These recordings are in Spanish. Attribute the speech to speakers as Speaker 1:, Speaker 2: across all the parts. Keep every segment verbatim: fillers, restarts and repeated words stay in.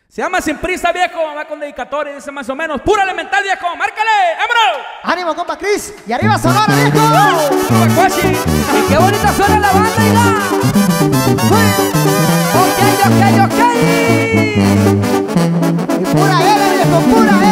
Speaker 1: Se llama Sin Prisa, viejo, va con dedicatoria, dice más o menos. Pura elemental, viejo, márcale, vámonos.
Speaker 2: Ánimo, compa Cris, y arriba Sonora, viejo.
Speaker 3: Y qué bonita suena la banda, mira. Ok, ok, ok.
Speaker 2: Y pura L, viejo, pura L.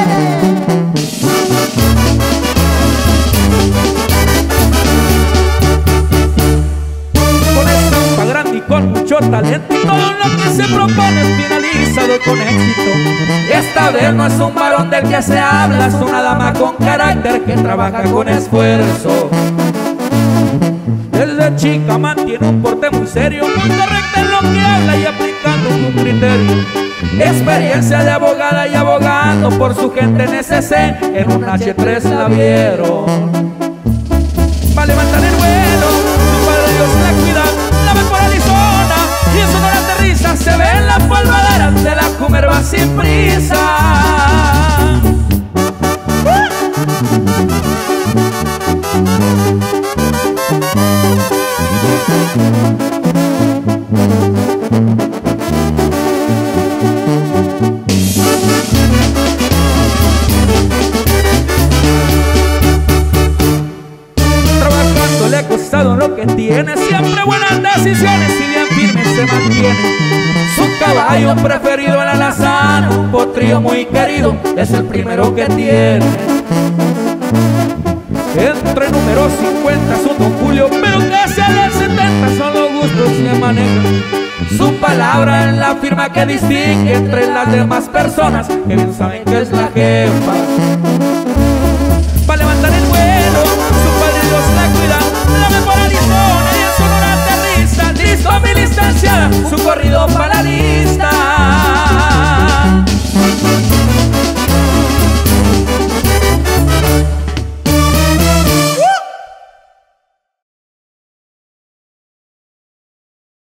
Speaker 1: Con estampa grande y con mucho talento, y todo lo que se propone es finalizado con éxito. Esta vez no es un varón del que se habla, es una dama con carácter que trabaja con esfuerzo. Desde chica mantiene un porte muy serio, muy correcta en lo que habla y aplicando un criterio. Experiencia de abogada y abogando por su gente en S C, en un H tres la vieron. Va a levantar el vuelo, su padre Dios la cuida, la ve por Arizona y en Sonora aterriza, se ve en la polvadera de la Cumer va sin prisa. Trabajando le ha costado lo que tiene, siempre buenas decisiones y bien firme se mantiene. Su caballo preferido el alazán, un potrillo muy querido, es el primero que tiene. Entre número cincuenta es un Don Julio, pero casi a los setenta son los gustos que maneja. Su palabra es la firma que distingue entre las demás personas que bien saben que es la jefa. Va a levantar el vuelo, su padre Dios la cuida, la ve por Arizona y en Sonora aterriza. Listo mi licenciada, su corrido para la